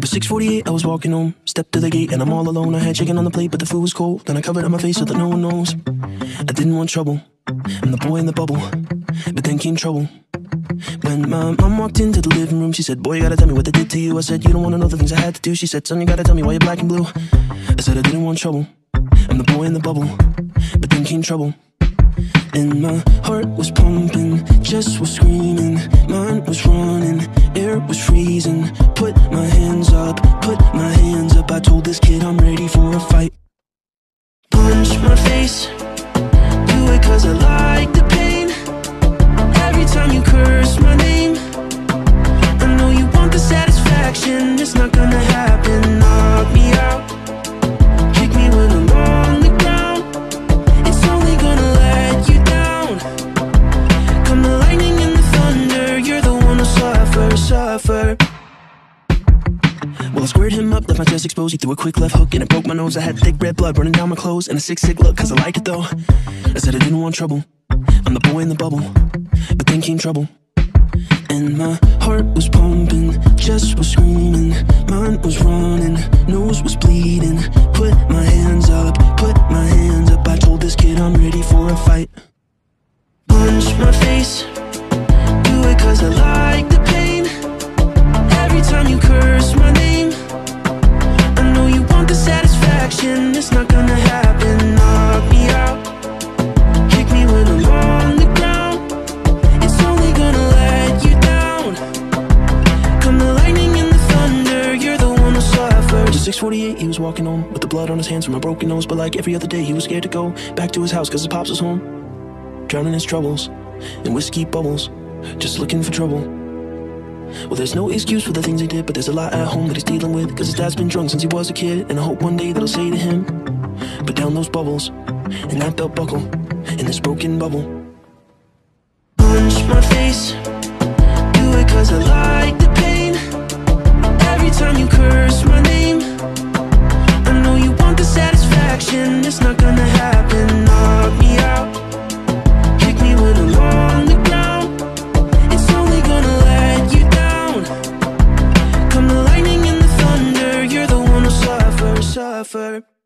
was 6:48, I was walking home. Stepped to the gate and I'm all alone. I had chicken on the plate, but the food was cold. Then I covered up my face so that no one knows. I didn't want trouble, I'm the boy in the bubble. But then came trouble. When my mom walked into the living room, she said, boy, you gotta tell me what they did to you. I said, you don't wanna know the things I had to do. She said, son, you gotta tell me why you're black and blue. I said, I didn't want trouble, I'm the boy in the bubble. But then came trouble. And my heart was pumping, chest was screaming, mind was running, air was freezing. Put my hands up, I told this kid I'm ready for a fight. Punch my face, do it cause I like the pain. Every time you curse my name, I know you want the satisfaction. It's not gonna happen, knock me out, kick me when I'm on the ground. It's only gonna let you down. Come the lightning and the thunder, you're the one who'll suffer. Well, I squared him up, left my chest exposed. He threw a quick left hook and it broke my nose. I had thick red blood running down my clothes and a sick look, cause I like it though. I said I didn't want trouble, I'm the boy in the bubble. But then came trouble. And my heart was pumping, chest was screaming, mind was running, nose was bleeding. Put my hands up, I told this kid I'm ready for a fight. Punch my face, do it cause I like the pain. Every time you curse my name, I know you want the satisfaction. It's not gonna happen, knock me out, kick me when I'm on the ground. It's only gonna let you down. Come the lightning and the thunder, you're the one who'll suffer. It was 6:48, he was walking home with the blood on his hands from a broken nose. But like every other day, he was scared to go back to his house cause his pops was home, drowning his troubles in whiskey bubbles, just looking for trouble. Well, there's no excuse for the things he did, but there's a lot at home that he's dealing with, cause his dad's been drunk since he was a kid. And I hope one day that I'll say to him, put down those bubbles and that belt buckle in this broken bubble. Punch my face, do it cause I like the pain. Every time you curse my name, I know you want the satisfaction. It's not gonna happen, knock me out, kick me when I'm on the ground. It's only gonna let you down. Come the lightning and the thunder, you're the one who'll suffer.